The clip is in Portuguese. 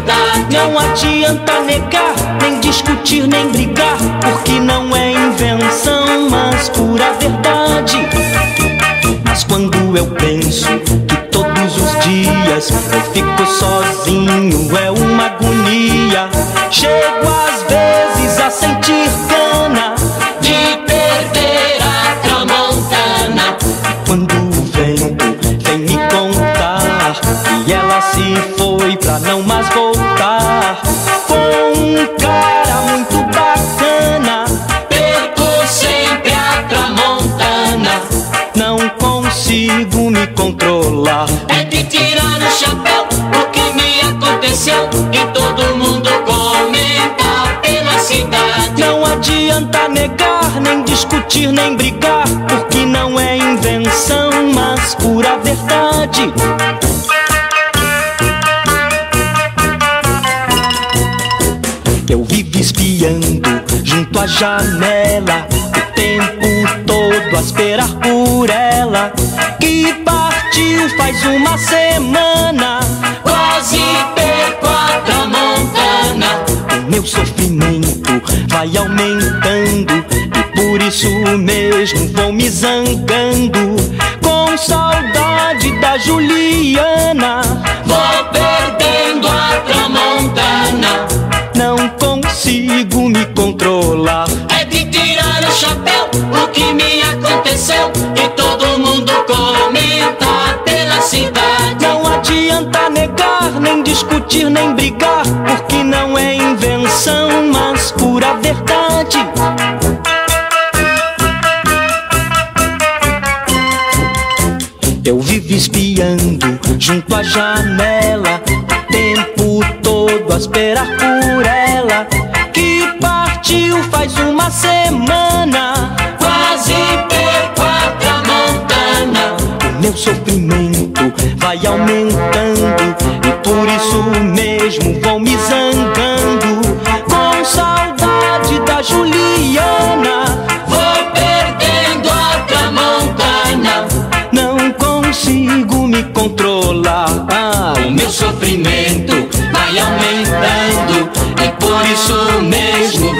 cidade. Não adianta negar, nem discutir, nem brigar, porque não é invenção, mas pura verdade. Mas quando eu penso que todos os dias eu fico sozinho, é uma agonia. Chego às vezes a sentir pena de perder a tramontana. Quando o vento vem me contar que ela se foi pra não mais voltar, com um cara muito bacana, perco sempre a tramontana. não consigo me controlar. É de tirar o chapéu o que me aconteceu, e todo mundo comenta pela cidade. Não adianta negar, nem discutir, nem brigar, porque não é invenção, mas pura verdade. Eu vivo espiando junto à janela, o tempo todo a esperar por ela, que partiu faz uma semana. Quase perco a tramontana. O meu sofrimento vai aumentando, e por isso mesmo vou me zangando, com saudade da Juliana. Vou perdendo a tramontana. Não consigo me controlar. É de tirar o chapéu o que me aconteceu, e todo mundo comenta pela cidade. Não adianta negar, nem discutir, nem brigar, porque não é invenção, mas pura verdade. Eu vivo espiando junto à janela, o tempo todo a esperar por ela, que partiu faz uma semana. Quase perco a tramontana. O meu sofrimento vai aumentando, e por isso mesmo vou me zangando, com saudade da Juliana. Vou perdendo a tramontana. Não consigo me controlar. O meu sofrimento vai aumentando, e por isso mesmo